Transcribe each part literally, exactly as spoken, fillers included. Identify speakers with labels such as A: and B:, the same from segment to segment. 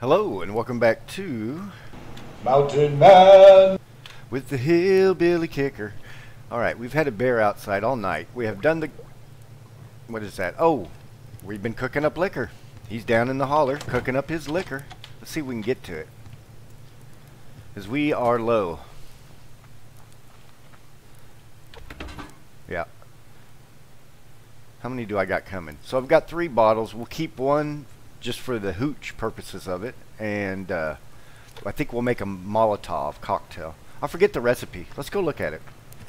A: Hello and welcome back to
B: Mountain Man.
A: With the Hillbilly Kicker. Alright, we've had a bear outside all night. We have done the... What is that? Oh, we've been cooking up liquor. He's down in the holler cooking up his liquor. Let's see if we can get to it. Because we are low. Yeah. How many do I got coming? So I've got three bottles. We'll keep one just for the hooch purposes of it. And uh, I think we'll make a Molotov cocktail. I forget the recipe. Let's go look at it.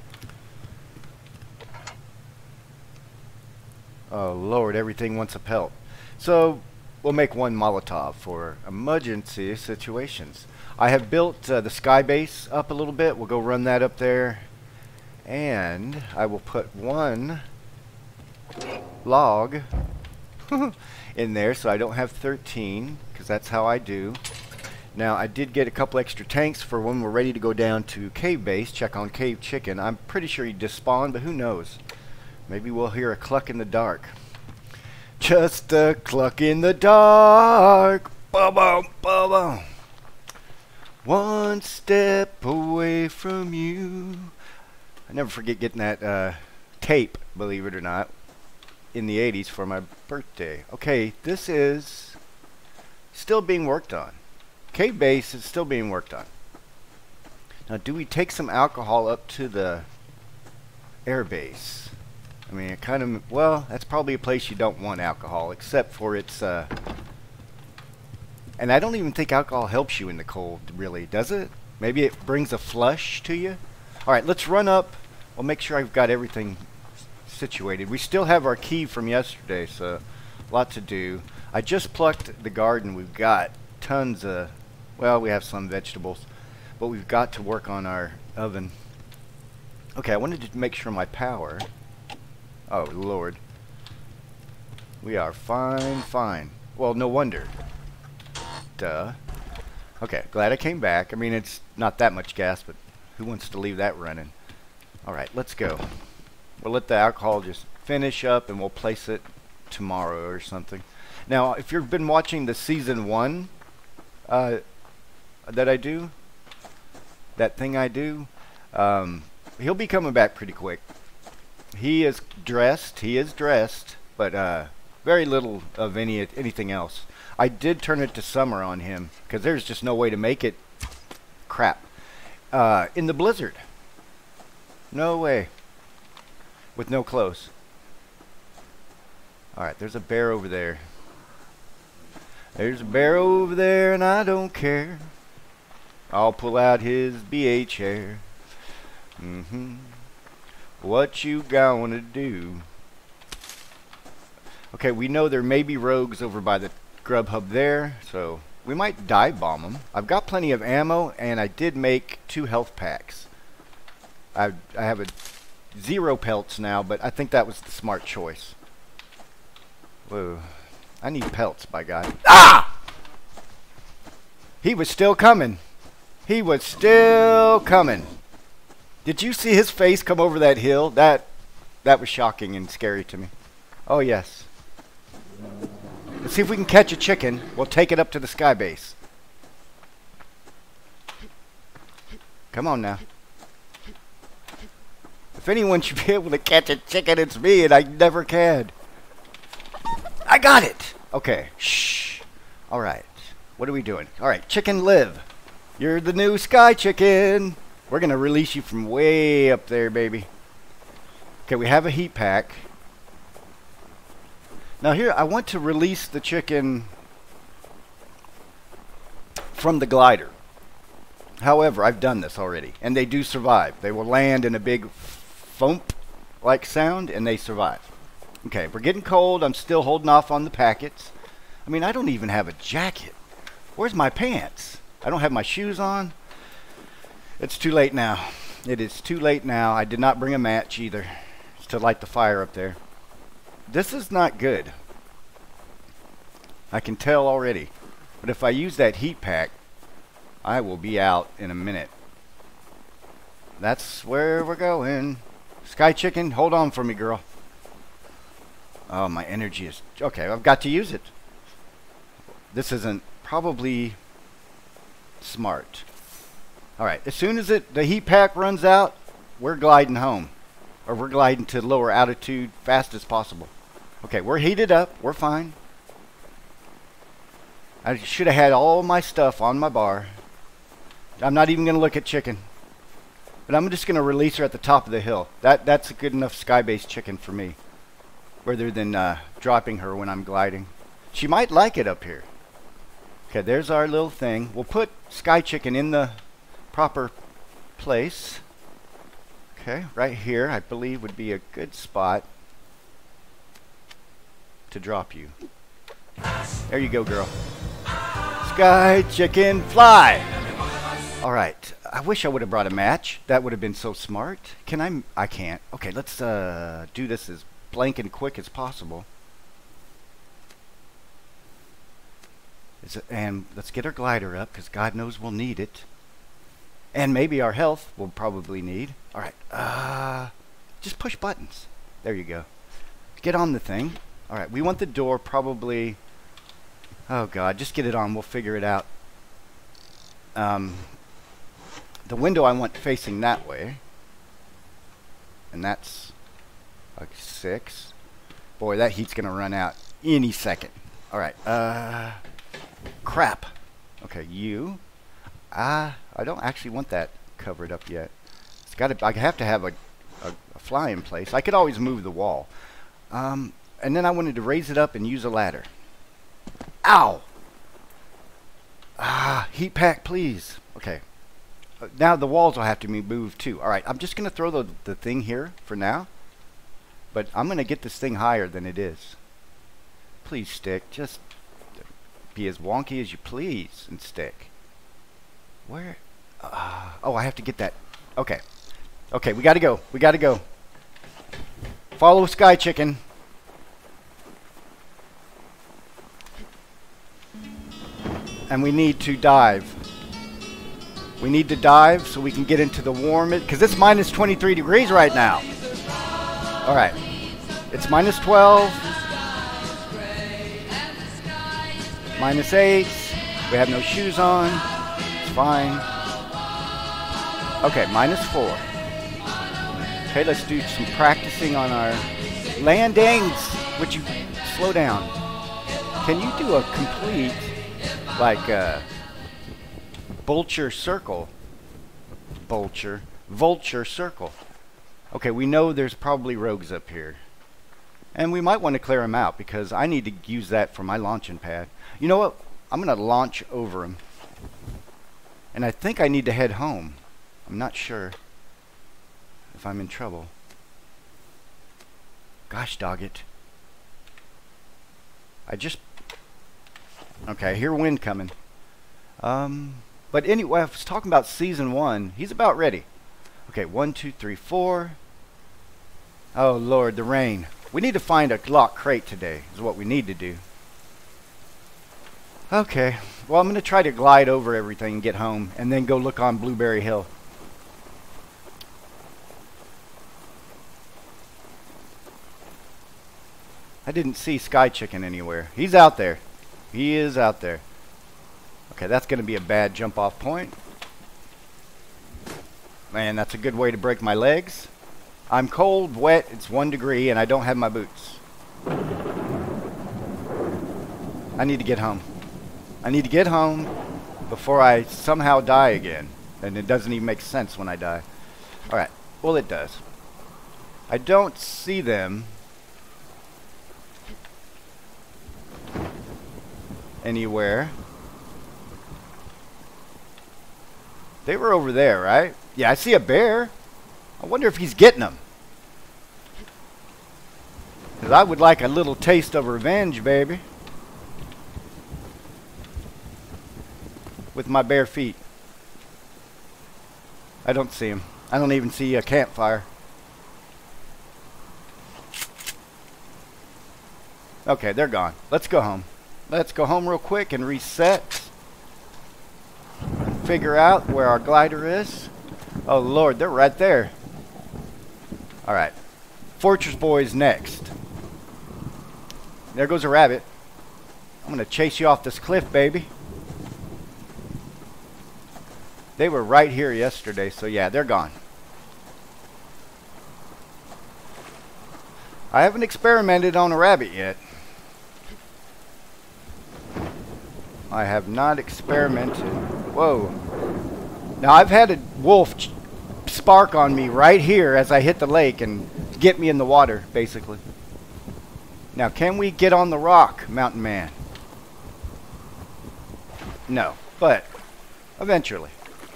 A: Oh Lord, everything wants a pelt. So we'll make one Molotov for emergency situations. I have built uh, the sky base up a little bit. We'll go run that up there. And I will put one log in there so I don't have thirteen, because that's how I do. Now I did get a couple extra tanks for when we're ready to go down to cave base, check on cave chicken. I'm pretty sure he just spawned, but who knows, maybe we'll hear a cluck in the dark. Just a cluck in the dark, ba-bum, ba-bum. One step away from you. I never forget getting that uh, tape, believe it or not, in the eighties for my birthday. Okay, this is still being worked on. Cave base is still being worked on. Now, do we take some alcohol up to the air base? I mean, it kind of, well, that's probably a place you don't want alcohol, except for its, uh, and I don't even think alcohol helps you in the cold, really, does it? Maybe it brings a flush to you? Alright, let's run up. We'll make sure I've got everything situated. We still have our key from yesterday, so a lot to do. I just plucked the garden. We've got tons of, well, we have some vegetables, but we've got to work on our oven. Okay, I wanted to make sure my power, oh Lord, we are fine, fine. Well, no wonder. Duh. Okay, glad I came back. I mean, it's not that much gas, but who wants to leave that running? Alright, let's go. We'll let the alcohol just finish up and we'll place it tomorrow or something. Now, if you've been watching the season one uh, that I do, that thing I do, um, he'll be coming back pretty quick. He is dressed, he is dressed, but uh, very little of any anything else. I did turn it to summer on him because there's just no way to make it crap. Uh, in the blizzard. No way. With no clothes. Alright, there's a bear over there. There's a bear over there and I don't care. I'll pull out his B H hair. Mm-hmm. What you gonna do? Okay, we know there may be rogues over by the grub hub there, so we might dive bomb them. I've got plenty of ammo, and I did make two health packs. I, I have a zero pelts now, but I think that was the smart choice. Whoa. I need pelts, by God. Ah! He was still coming. He was still coming. Did you see his face come over that hill? That, that was shocking and scary to me. Oh, yes. Let's see if we can catch a chicken. We'll take it up to the sky base. Come on now. If anyone should be able to catch a chicken, it's me, and I never can. I got it! Okay, shh. Alright, what are we doing? Alright, chicken live. You're the new sky chicken. We're going to release you from way up there, baby. Okay, we have a heat pack. Now here, I want to release the chicken from the glider. However, I've done this already, and they do survive. They will land in a big thump-like sound, and they survive. Okay, we're getting cold. I'm still holding off on the packets. I mean, I don't even have a jacket. Where's my pants? I don't have my shoes on. It's too late now. It is too late now. I did not bring a match either to light the fire up there. This is not good. I can tell already. But if I use that heat pack, I will be out in a minute. That's where we're going. Sky chicken, hold on for me, girl. Oh, my energy is... Okay, I've got to use it. This isn't probably smart. Alright, as soon as it the heat pack runs out, we're gliding home. Or we're gliding to lower altitude fast as possible. Okay, we're heated up. We're fine. I should have had all my stuff on my bar. I'm not even going to look at chicken. But I'm just going to release her at the top of the hill. That That's a good enough sky-based chicken for me. Rather than uh, dropping her when I'm gliding. She might like it up here. Okay, there's our little thing. We'll put Sky Chicken in the proper place. Okay, right here, I believe would be a good spot to drop you. There you go, girl. Sky Chicken, fly! Alright, I wish I would have brought a match. That would have been so smart. Can I? I can't. Okay, let's uh, do this as blank and quick as possible. Is it, and let's get our glider up, because God knows we'll need it. And maybe our health we'll probably need. Alright, uh, just push buttons. There you go. Get on the thing. Alright, we want the door probably... Oh God, just get it on. We'll figure it out. Um, the window I want facing that way. And that's like six. Boy, that heat's going to run out any second. Alright, uh... crap. Okay, you. Ah, I don't actually want that covered up yet. It's got to. I have to have a, a, a fly in place. I could always move the wall. Um, and then I wanted to raise it up and use a ladder. Ow! Ah, heat pack, please. Okay. Uh, now the walls will have to be moved too. All right, I'm just gonna throw the the thing here for now. But I'm gonna get this thing higher than it is. Please stick. Just be as wonky as you please and stick. Where? Uh, oh, I have to get that. Okay. Okay, we gotta go. We gotta go. Follow Sky Chicken. And we need to dive. We need to dive so we can get into the warm, because it's minus twenty-three degrees right now. Alright. It's minus twelve. Minus eight. We have no shoes on. It's fine. Okay, minus four. Okay, let's do some practicing on our landings. Would you slow down? Can you do a complete, like, uh, vulture circle? Vulture. Vulture circle. Okay, we know there's probably rogues up here. And we might want to clear them out, because I need to use that for my launching pad. You know what? I'm going to launch over them. And I think I need to head home. I'm not sure if I'm in trouble. Gosh dog it. I just... Okay, I hear wind coming. Um, but anyway, I was talking about season one. He's about ready. Okay, one, two, three, four. Oh, Lord, the rain. We need to find a locked crate today, is what we need to do. Okay, well, I'm going to try to glide over everything and get home, and then go look on Blueberry Hill. I didn't see Sky Chicken anywhere. He's out there. He is out there. Okay, that's going to be a bad jump off point. Man, that's a good way to break my legs. I'm cold, wet, it's one degree, and I don't have my boots. I need to get home. I need to get home before I somehow die again. And it doesn't even make sense when I die. Alright, well it does. I don't see them anywhere. They were over there, right? Yeah, I see a bear. I wonder if he's getting them. Because I would like a little taste of revenge, baby. With my bare feet. I don't see him. I don't even see a campfire. Okay, they're gone. Let's go home. Let's go home real quick and reset. And figure out where our glider is. Oh, Lord, they're right there. Alright. Fortress Boys next. There goes a rabbit. I'm going to chase you off this cliff, baby. They were right here yesterday, so yeah, they're gone. I haven't experimented on a rabbit yet. I have not experimented. Whoa. Now I've had a wolf ch spark on me right here as I hit the lake and get me in the water, basically. Now, can we get on the rock, Mountain Man? No, but eventually.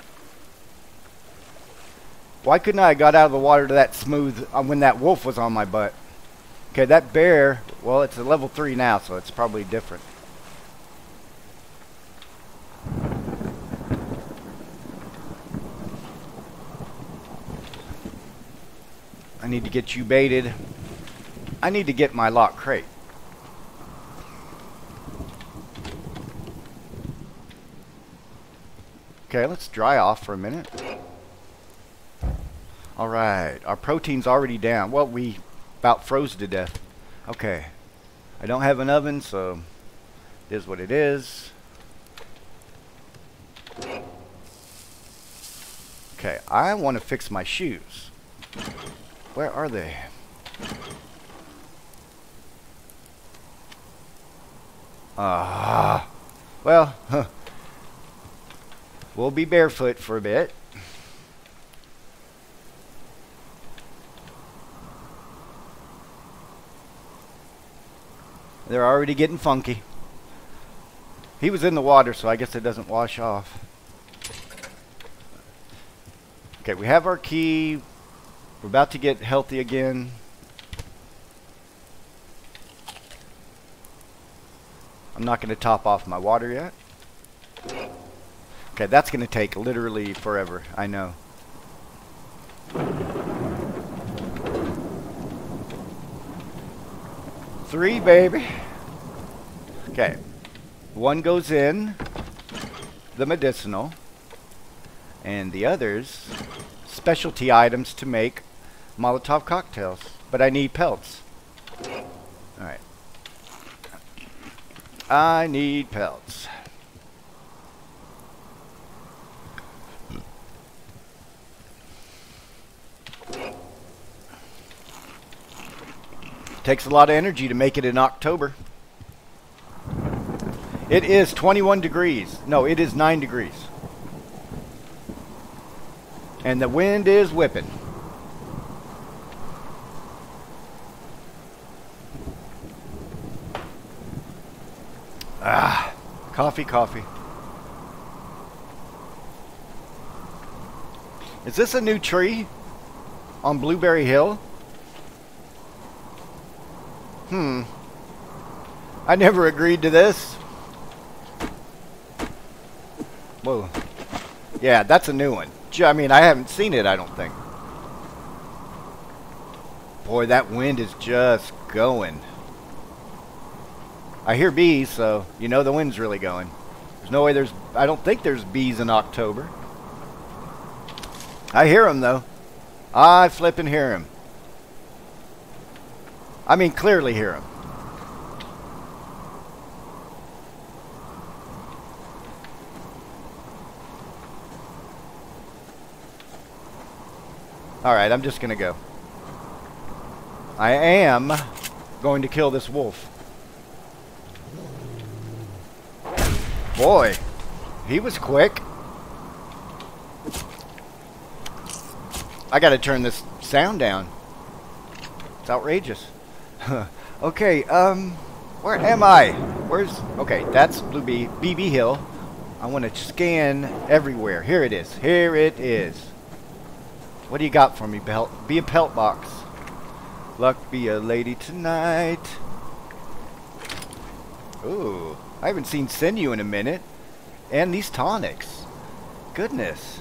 A: Why couldn't I have got out of the water to that smooth uh, when that wolf was on my butt? Okay, that bear, well, it's a level three now, so it's probably different. I need to get you baited. I need to get my lock crate. Okay, let's dry off for a minute. Alright, our protein's already down. Well, we about froze to death. Okay, I don't have an oven, so it is what it is. Okay, I want to fix my shoes. Where are they? Ah, uh, well, huh. We'll be barefoot for a bit. They're already getting funky. He was in the water, so I guess it doesn't wash off. Okay, we have our key. We're about to get healthy again. I'm not going to top off my water yet. Okay, that's going to take literally forever, I know. Three, baby. Okay. One goes in the medicinal, and the others specialty items to make Molotov cocktails. But I need pelts. Alright. I need pelts. Takes a lot of energy to make it in October. It is twenty-one degrees. No, it is nine degrees. And the wind is whipping. Ah, coffee, coffee. Is this a new tree on Blueberry Hill? Hmm. I never agreed to this. Whoa. Yeah, that's a new one. I mean, I haven't seen it, I don't think. Boy, that wind is just going. I hear bees, so you know the wind's really going. There's no way there's... I don't think there's bees in October. I hear them, though. I flippin' hear them. I mean, clearly hear them. Alright, I'm just going to go. I am going to kill this wolf. Boy, he was quick. I got to turn this sound down. It's outrageous. Okay, um, where am I? Where's... Okay, that's Blue B, B B Hill. I want to scan everywhere. Here it is. Here it is. What do you got for me, Pelt? Be a pelt box. Luck be a lady tonight. Ooh, I haven't seen Sinew in a minute. And these tonics. Goodness.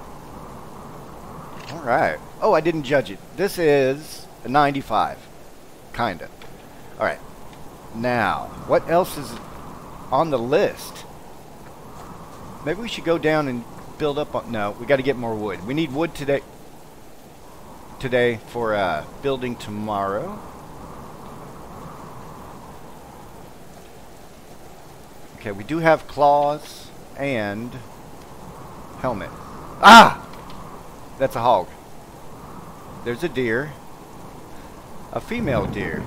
A: Alright. Oh, I didn't judge it. This is a ninety-five. Kinda. Alright. Now, what else is on the list? Maybe we should go down and build up on... No, we got to get more wood. We need wood today. Today for uh, building tomorrow. Okay, we do have claws and Helmet. Ah! That's a hog. There's a deer. A female deer.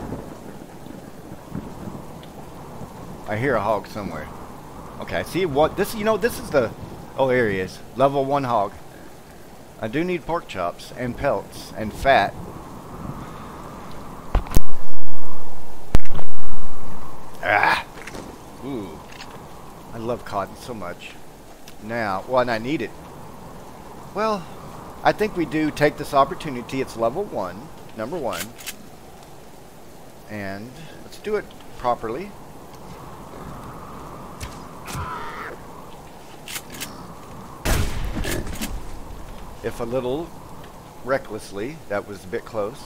A: I hear a hog somewhere. Okay, I see what this, you know, this is the, oh, here he is. Level one hog. I do need pork chops and pelts and fat. Ah! Ooh. I love cotton so much. Now, well, and I need it. Well, I think we do take this opportunity. It's level one, number one. And let's do it properly. If a little recklessly, that was a bit close.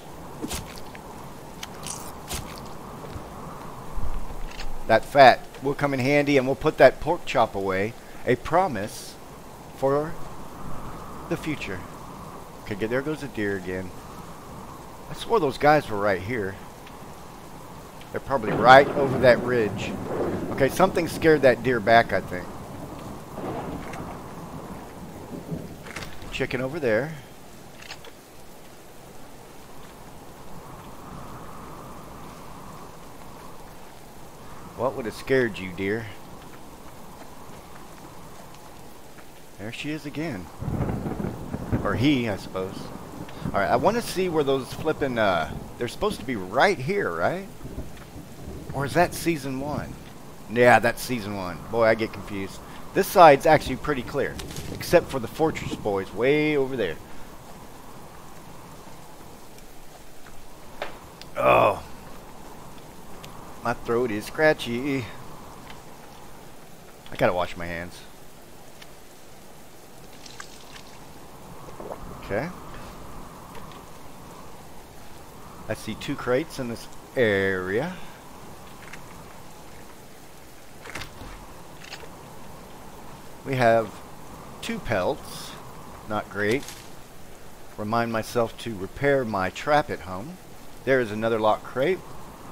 A: That fat will come in handy, and we'll put that pork chop away. A promise for the future. Okay, there goes a deer again. I swore those guys were right here. They're probably right over that ridge. Okay, something scared that deer back, I think. Chicken over there. What would have scared you, dear? There she is again. Or he, I suppose. Alright, I want to see where those flippin', uh, they're supposed to be right here, right? Or is that season one? Yeah, that's season one. Boy, I get confused. This side's actually pretty clear. Except for the fortress boys way over there. Oh. My throat is scratchy. I gotta wash my hands. Okay. I see two crates in this area. We have two pelts. Not great. Remind myself to repair my trap at home. There is another locked crate.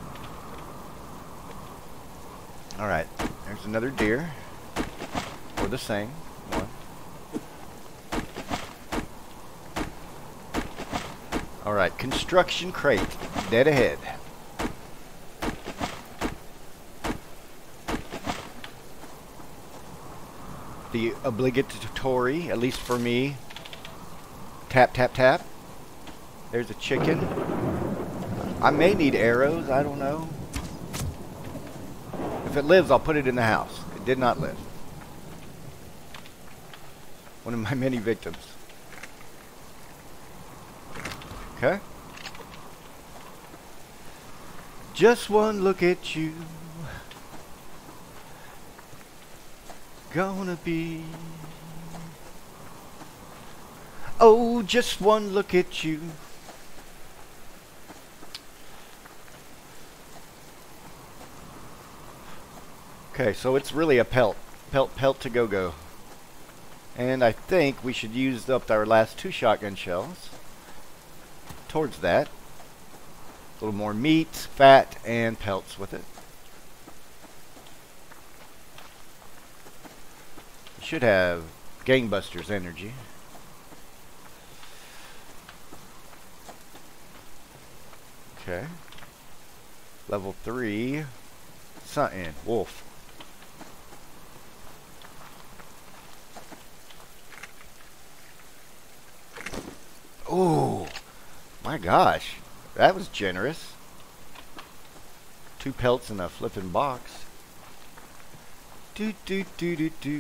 A: Alright, there's another deer. Or the same one. Alright, construction crate. Dead ahead. The obligatory, at least for me, tap, tap, tap. There's a chicken. I may need arrows, I don't know. If it lives, I'll put it in the house. It did not live. One of my many victims. Okay. Just one look at you. Gonna be. Oh, just one look at you. Okay, so it's really a pelt. Pelt, pelt to go-go. And I think we should use up our last two shotgun shells towards that. A little more meat, fat, and pelts with it. Should have gangbusters energy. Okay. Level three. Something. Wolf. Oh, my gosh. That was generous. Two pelts in a flipping box. Do do do do do.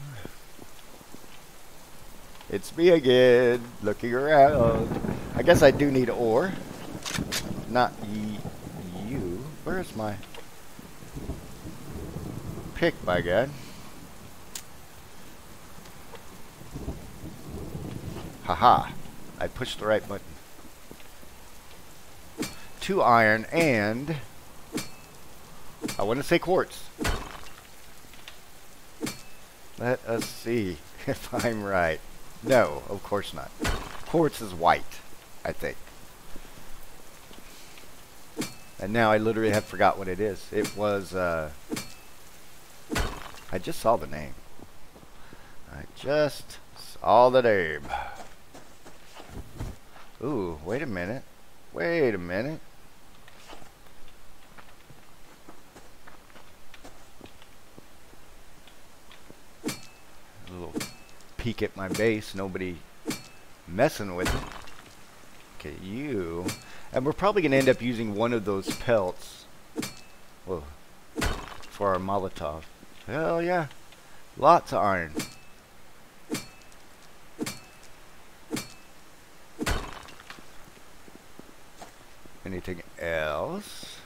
A: It's me again, looking around. I guess I do need ore. Not ye you. Where's my pick, by God? Haha. I pushed the right button. Two iron and I want to say quartz. Let us see if I'm right. No, of course not. Quartz is white, I think. And now I literally have forgot what it is. It was, uh... I just saw the name. I just saw the Abe. Ooh, wait a minute. Wait a minute. A little peek at my base. Nobody messing with it. Okay, you. And we're probably going to end up using one of those pelts. Whoa. For our Molotov. Hell yeah. Lots of iron. Anything else?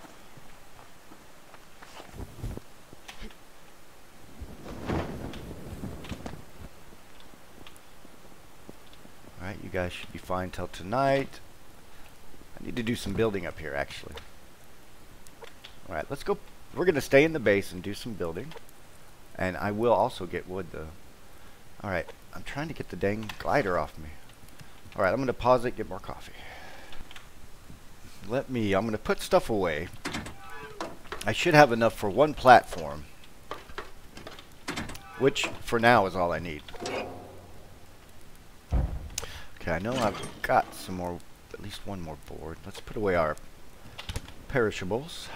A: Alright, you guys should be fine till tonight. I need to do some building up here, actually. Alright, let's go. We're going to stay in the base and do some building. And I will also get wood, though. Alright, I'm trying to get the dang glider off me. Alright, I'm going to pause it, get more coffee. Let me, I'm going to put stuff away. I should have enough for one platform. Which, for now, is all I need. Okay, I know I've got some more, at least one more board. Let's put away our perishables.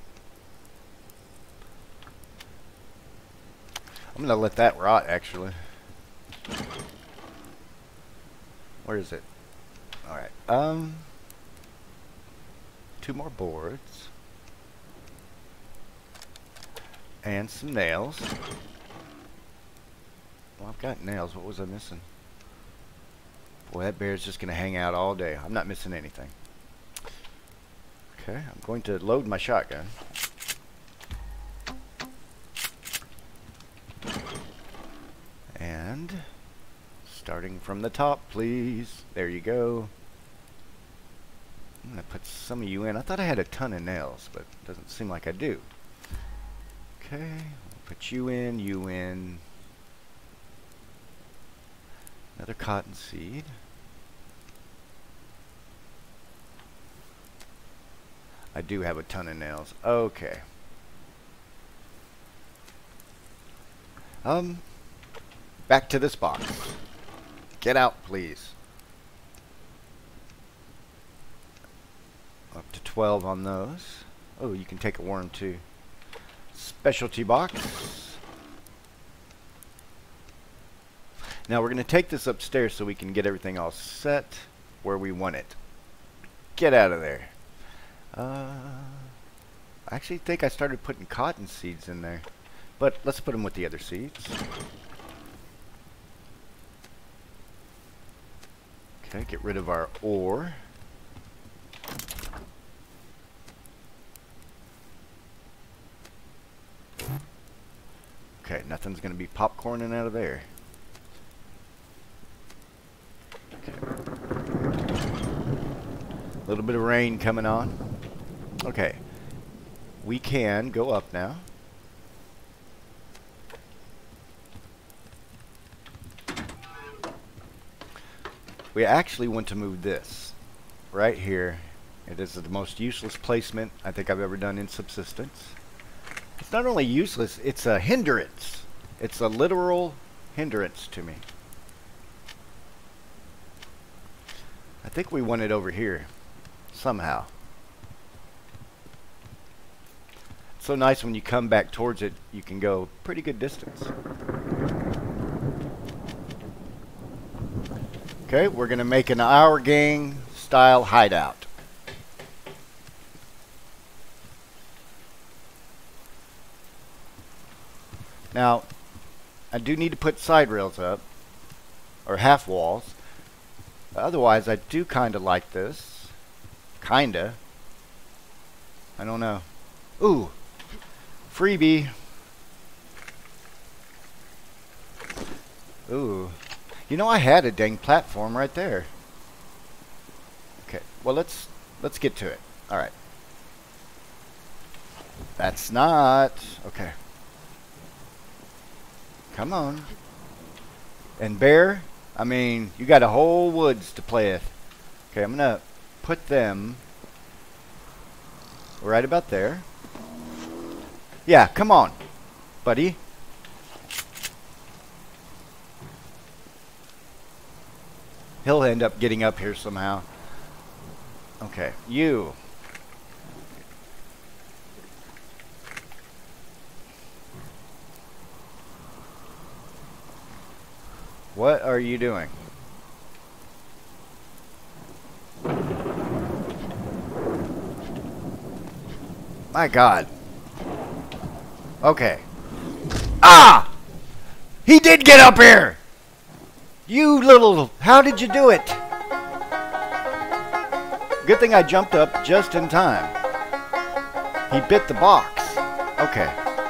A: I'm going to let that rot, actually. Where is it? Alright, um... two more boards. And some nails. Well, I've got nails. What was I missing? Boy, that bear's just going to hang out all day. I'm not missing anything. Okay, I'm going to load my shotgun. And starting from the top, please. There you go. I'm going to put some of you in. I thought I had a ton of nails, but it doesn't seem like I do. Okay, I'll put you in, you in. Another cotton seed. I do have a ton of nails. Okay. Um, back to this box. Get out, please. Up to twelve on those. Oh, you can take a worm too. Specialty box. Now we're going to take this upstairs so we can get everything all set where we want it. Get out of there. Uh, I actually think I started putting cotton seeds in there. But let's put them with the other seeds. Okay, get rid of our ore. Okay, nothing's going to be popcorning out of there. Okay. A little bit of rain coming on. Okay. We can go up now. We actually want to move this right here. It is the most useless placement I think I've ever done in Subsistence. It's not only useless, it's a hindrance. It's a literal hindrance to me. I think we want it over here somehow. It's so nice when you come back towards it, you can go pretty good distance. Okay, we're going to make an Our Gang style hideout. Now, I do need to put side rails up, or half walls. Otherwise, I do kind of like this. Kinda. I don't know. Ooh, freebie. Ooh. You know, I had a dang platform right there. Okay, well, let's let's get to it. All right. That's not okay. Come on. And bear, I mean, you got a whole woods to play with. Okay, I'm gonna put them right about there. Yeah, come on, buddy. he'll end up getting up here somehow. Okay, you. What are you doing? My God. Okay. Ah! He did get up here! You little... How did you do it? Good thing I jumped up just in time. He bit the box. Okay.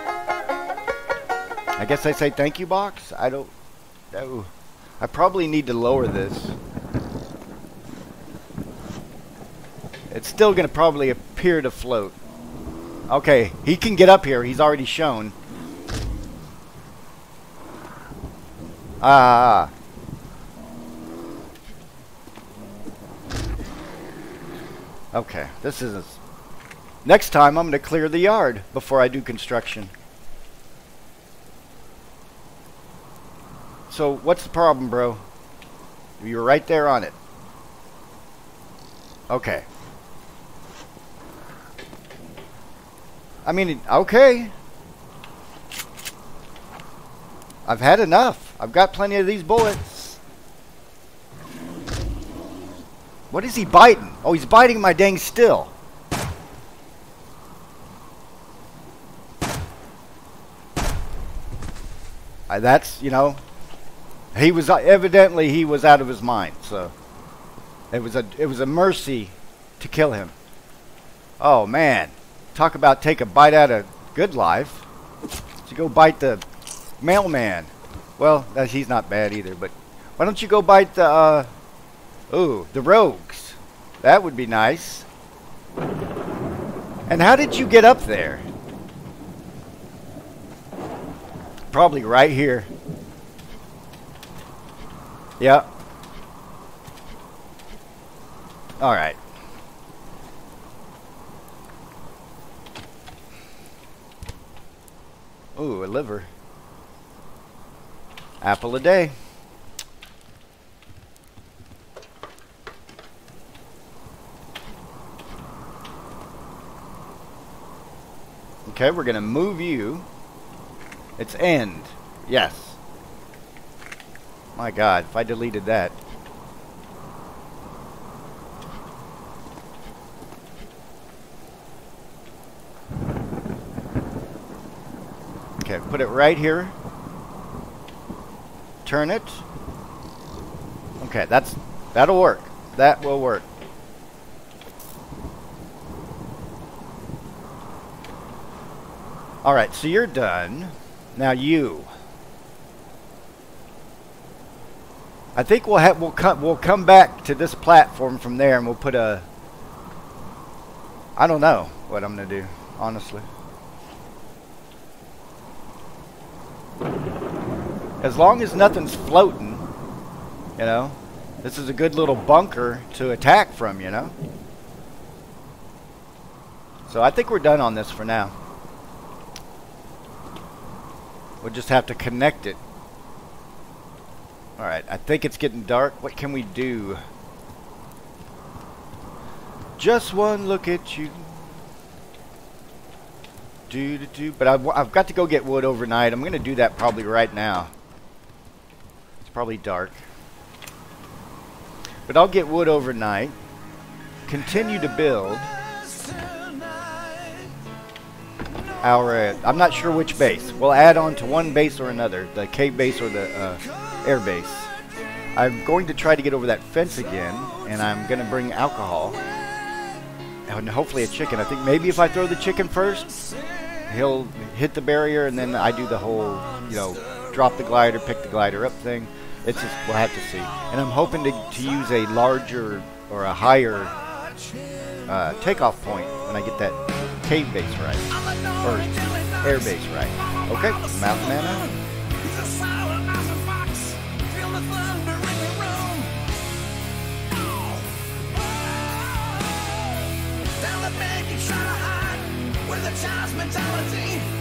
A: I guess I say thank you, box? I don't... Oh, I probably need to lower this. It's still going to probably appear to float. Okay, he can get up here. He's already shown. Ah. Okay, this is... Next time I'm going to clear the yard before I do construction. So, what's the problem, bro? You're right there on it. Okay. I mean, okay. I've had enough. I've got plenty of these bullets. What is he biting? Oh, he's biting my dang still. Uh, that's, you know... He was uh, evidently he was out of his mind, so it was a it was a mercy to kill him. Oh man, talk about take a bite out of good life. To go bite the mailman. Well, that, he's not bad either. But why don't you go bite the uh, ooh the rogues? That would be nice. And how did you get up there? Probably right here. Yep. Alright. Ooh, a liver. Apple a day. Okay, we're gonna move you. It's end. Yes. My God, if I deleted that. Okay, put it right here. Turn it. Okay, that's that'll work. That will work. All right, so you're done. Now you. I think we'll have we'll come we'll come back to this platform from there, and we'll put a. I don't know what I'm gonna do, honestly. As long as nothing's floating, you know, this is a good little bunker to attack from, you know. So I think we're done on this for now. We'll just have to connect it. Alright, I think it's getting dark. What can we do? Just one look at you. Do do do. But I've, I've got to go get wood overnight. I'm going to do that probably right now. It's probably dark. But I'll get wood overnight. Continue to build. Our, uh, I'm not sure which base. We'll add on to one base or another. The cave base or the... Uh, air base. I'm going to try to get over that fence again, and I'm going to bring alcohol and hopefully a chicken. I think maybe if I throw the chicken first, he'll hit the barrier, and then I do the whole, you know, drop the glider, pick the glider up thing. It's just, we'll have to see. And I'm hoping to, to use a larger or a higher uh, takeoff point when I get that cave base right, or air base right. Okay, Mountain Man out.
C: Child's mentality.